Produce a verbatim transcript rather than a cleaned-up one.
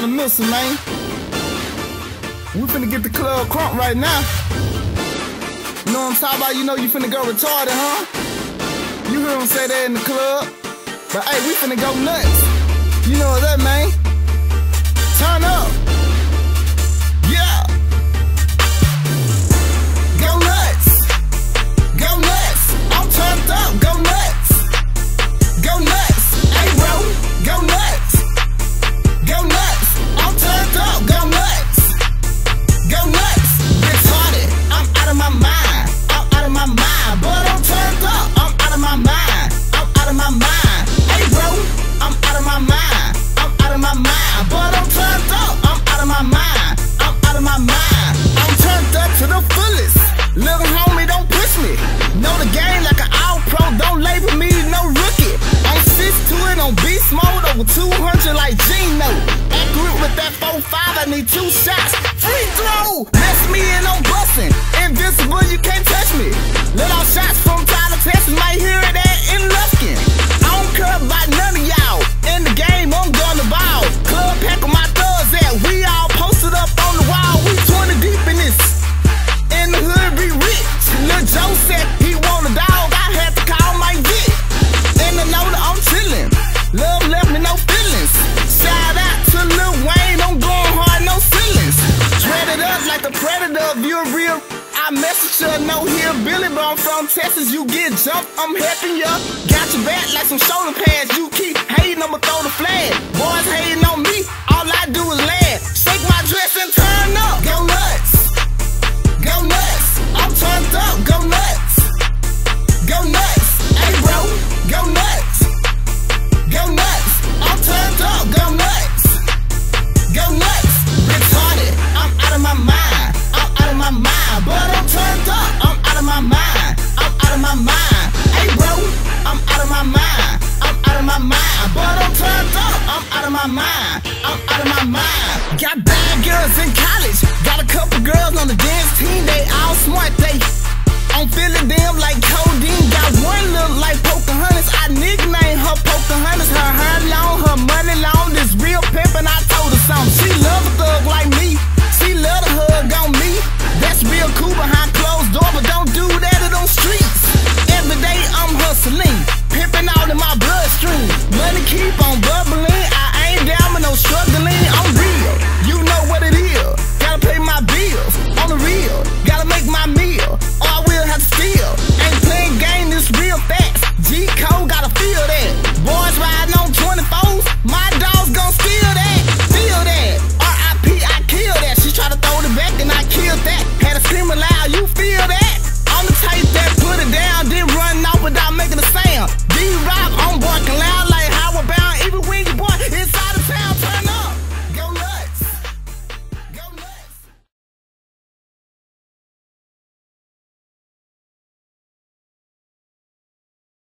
Drobthamissile, man. We finna get the club crunk right now. You know what I'm talking about? You know you finna go retarded, huh? You hear them say that in the club. But hey, we finna go nuts. You know what that, man? Turn up. Yeah. Go nuts. Go nuts. I'm turned up. Go nuts. Go nuts. Hey, bro. Go nuts. Go nuts. I'm turned up. Go nuts. Go nuts. Retarded. I'm out of my mind. I'm out of my mind. But I'm turned up. I'm out of my mind. I'm out of my mind. Hey, bro. I'm out of my mind. I'm out of my mind. But I'm turned up. I'm out of my mind. I'm out of my mind. I'm turned up to the fullest. Little homie, don't push me. Know the game like an all pro. Don't label me no rookie. I'm six to it on beast mode. Over two hundred like Gino. Accurate with that four five. I need two shots. Free throw. Mess me in on bustin'. Invincible, you can't touch me. Let off shots from Tyler, Texas. Might hear it at in Lufkin. I don't care about none of y'all. In the game, I'm gonna ball. Club pack with my thugs at. We all posted up on the wall. We twenty deep in this. In the hood, be rich. Lil' Joe said he want a dog. I had to call my dick. In the note, I'm chillin'. Love left me no feelings. Shout out to Lil Wayne. I'm going hard, no ceilings. Shredded up like the predator. If you're real, I message you. No here, Billy, but I'm from Texas. You get jumped, I'm helping ya. Got your back like some shoulder pads. You keep hating, I'ma throw the flag. Boys hating on me, all I do is laugh. Shake my dress and turn up. Go nuts. Go nuts. I'm turned up. Go nuts. Go nuts. Hey, bro. Go nuts. Go nuts. I'm turned up. Go nuts. Go nuts. Retarded. I'm out of my mind. I'm out of my mind. But I'm turned up. I'm out of my mind. I'm out of my mind. Hey, bro. I'm out of my mind. I'm out of my mind. But I'm turned up. I'm out of my mind. I'm out of my mind. Got bad girls in college. Got a couple girls on the dance team. They all smart. They I'm feeling them like codeine. Got one look like Pocahontas. I nicknamed her Pocahontas. Her hair long, her money long. This real pimp and I told her something. She love a thug like me. She love a hug on me. That's real cool behind